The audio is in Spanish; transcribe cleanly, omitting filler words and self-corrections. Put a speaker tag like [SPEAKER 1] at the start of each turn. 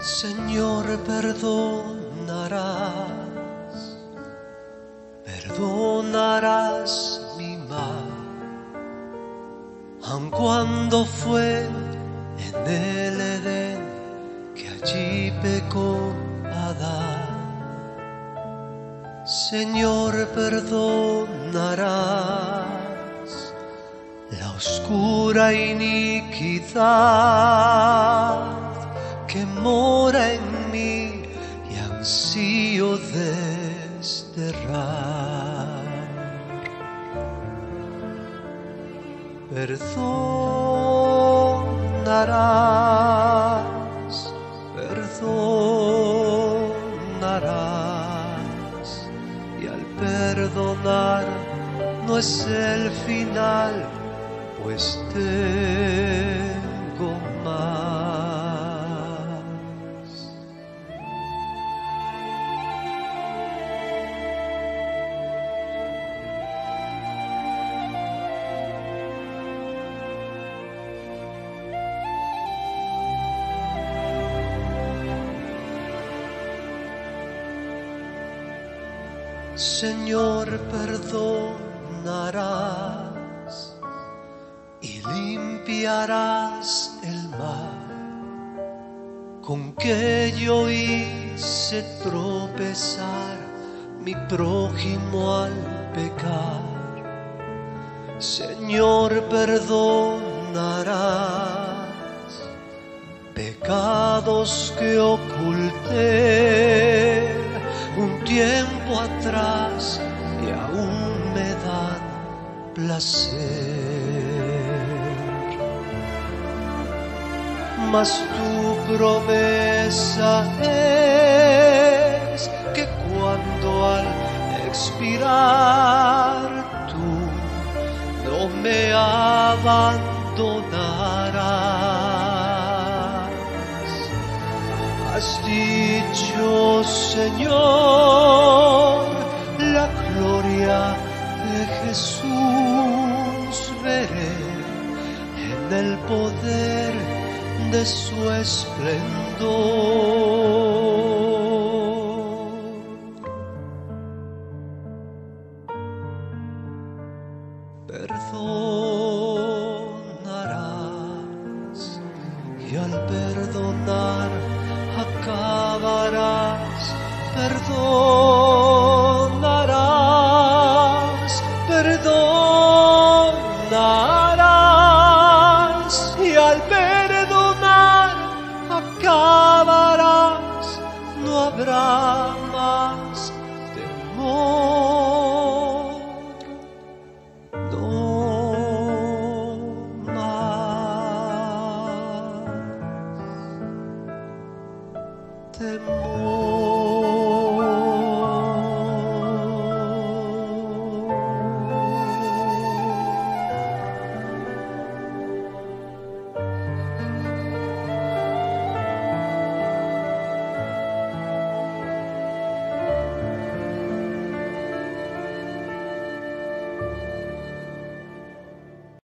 [SPEAKER 1] Señor, perdonarás mi mal, aun cuando fue en el Edén que allí pecó Adán. Señor, perdonarás la oscura iniquidad que mora en mí y ansío desterrar. Perdonarás, y al perdonar no es el final, pues tengo más. Señor, perdonarás y limpiarás el mal con que yo hice tropezar mi prójimo al pecar. Señor, perdonarás pecados que oculté un tiempo atrás y aún me dan placer. Mas tu promesa es que cuando al expirar tú no me abandonarás. Has dicho, Señor, la gloria de Jesús veré en el poder de su esplendor. Perdonarás, y al perdonar acabarás. Perdonarás, y al perdonar acabarás. No habrá más temor.